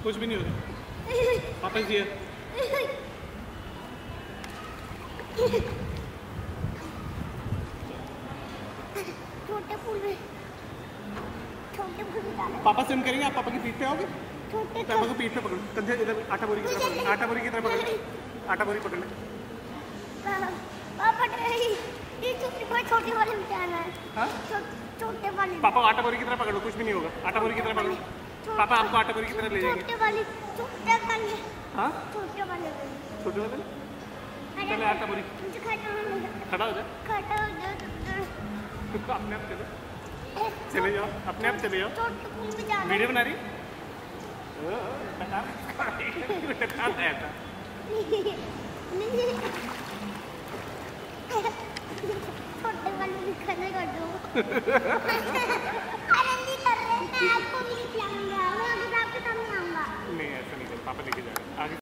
कुछ भी नहीं हो रहा। वापस दिया। छोटे फूल में पापा स्विम करेंगे। आप पापा की पीठ पे आओगे? छोटे पापा को पीठ पे पकड़ो, कंधे इधर आटा बोरी की तरफ पकड़ो, आटा बोरी की तरफ पकड़ो, आटा बोरी पकड़ ले। पापा ये छोटी वाली में जाना है। हाँ छोटे वाली। पापा आटा बोरी की तरफ पकड़ो, कुछ भी नहीं होगा। आटा बोरी की तरफ पकड़ो। पापा आपको आटा बोरी की तरफ ले जाएंगे। छोटे वाली छोटे वाले। हाँ छोटे वाले छोटे वाले चले आटा बोरी खड़ा हो जाए। अपने आप चले जाओ, अपने आप चले जाओ। वीडियो बना रही छोटे वाले भी खाना कर दो। अरे नहीं कर रहे, मैं आपको भी खिलाऊंगा, मैं आपके सामने आऊंगा। नहीं ऐसा नहीं कर, पापा लेके जा रहे हैं आगे।